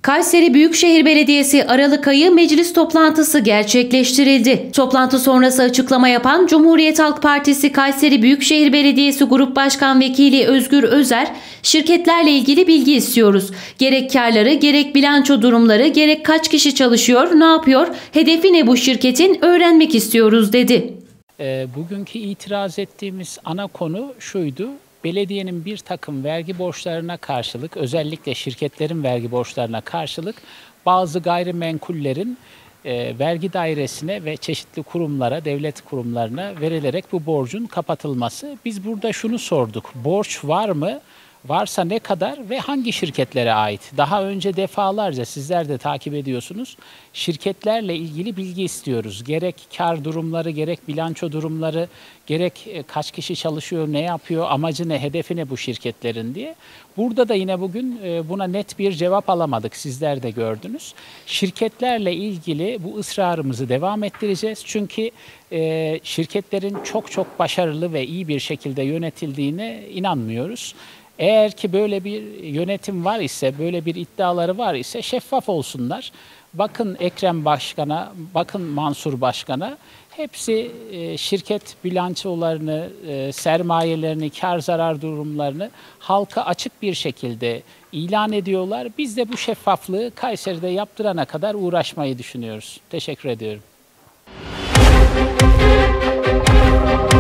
Kayseri Büyükşehir Belediyesi Aralık ayı meclis toplantısı gerçekleştirildi. Toplantı sonrası açıklama yapan Cumhuriyet Halk Partisi Kayseri Büyükşehir Belediyesi Grup Başkan Vekili Özgür Özer, şirketlerle ilgili bilgi istiyoruz. Gerek karları, gerek bilanço durumları, gerek kaç kişi çalışıyor, ne yapıyor, hedefi ne bu şirketin öğrenmek istiyoruz dedi. Bugünkü itiraz ettiğimiz ana konu şuydu. Belediyenin bir takım vergi borçlarına karşılık, özellikle şirketlerin vergi borçlarına karşılık bazı gayrimenkullerin vergi dairesine ve çeşitli kurumlara, devlet kurumlarına verilerek bu borcun kapatılması. Biz burada şunu sorduk, borç var mı? Varsa ne kadar ve hangi şirketlere ait? Daha önce defalarca sizler de takip ediyorsunuz. Şirketlerle ilgili bilgi istiyoruz. Gerek kar durumları, gerek bilanço durumları, gerek kaç kişi çalışıyor, ne yapıyor, amacı ne, hedefi ne bu şirketlerin diye. Burada da yine bugün buna net bir cevap alamadık. Sizler de gördünüz. Şirketlerle ilgili bu ısrarımızı devam ettireceğiz. Çünkü şirketlerin çok başarılı ve iyi bir şekilde yönetildiğine inanmıyoruz. Eğer ki böyle bir yönetim var ise, böyle bir iddiaları var ise şeffaf olsunlar. Bakın Ekrem Başkan'a, bakın Mansur Başkan'a, hepsi şirket bilançolarını, sermayelerini, kar zarar durumlarını halka açık bir şekilde ilan ediyorlar. Biz de bu şeffaflığı Kayseri'de yaptırana kadar uğraşmayı düşünüyoruz. Teşekkür ediyorum.